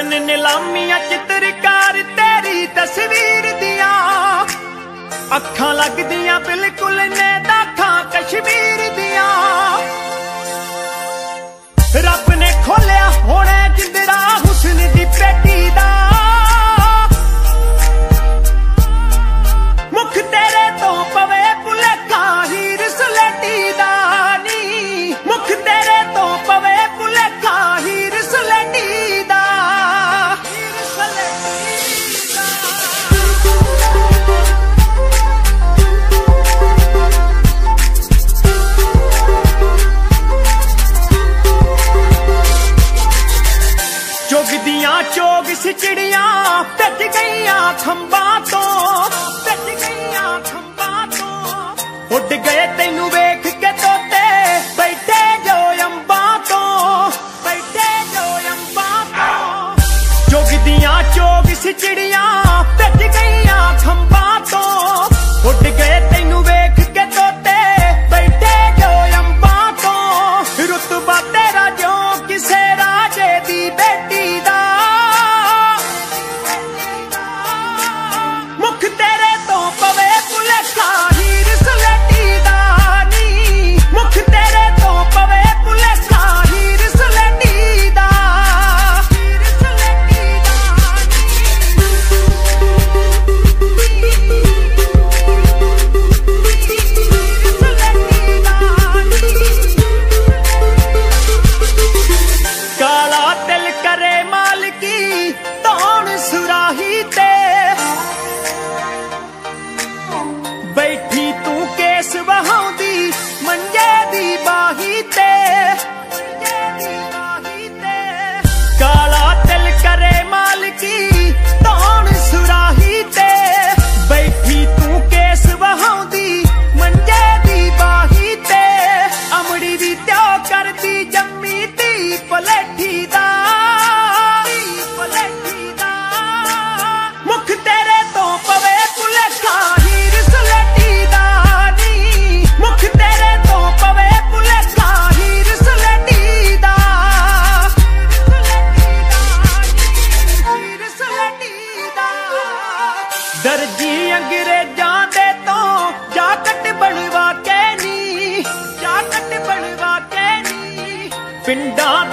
करन नीलामियां चित्रकार तेरी तस्वीर दिया अखां लगदियां बिल्कुल ने दाखां कश्मीर दिया रब ने खोलिया होने जिंदरा हुस्न दी पेटी दा मुख तेरे तो पवे भुलेखा हीर सलेटी दा नी मुख तेरे तो पवे भुलेखा हीर सलेटी दा चुगदियां चोग सिचड़ियां भज गईयां खंबां तो भज गईयां खंबां तो उड़ गए तैनू वेख के तोते बैठे जो अंबां तो बैठे जो अंबां तो चुगदियां चोग सिचड़ियां भज गईयां खंबां तो उड़ गए तैनू वेख के तोते बैठे जो अंबां तो रुतबा तेरा जो किसे राजे दी बेटी दा मुख तेरे तो पवे भुलेखा हीर सलेटी दा नी मुख तेरे तो पवे भुलेखा हीर सलेटी दा हीर सलेटी काला तिल करे मालकी तौण सुराही ते बैठी तू केस वहाउंदी मंजे दी बाही ते काला तिल करे मालकी तौण सुराही ते बैठी तू केस वहाउंदी मंजे दी बाही ते अमड़ी दी त्यो करदी जम्मी दी पलेठी दा मुख तेरे तो पवे भुलेखा हीर सलेटी दा नी मुख तेरे तो पवे भुलेखा हीर सलेटी दा हीर सलेटी दा दर्जी अंग्रेजां दे तो जाकट बनवा के नी जाकट बनवा के नी पिंडा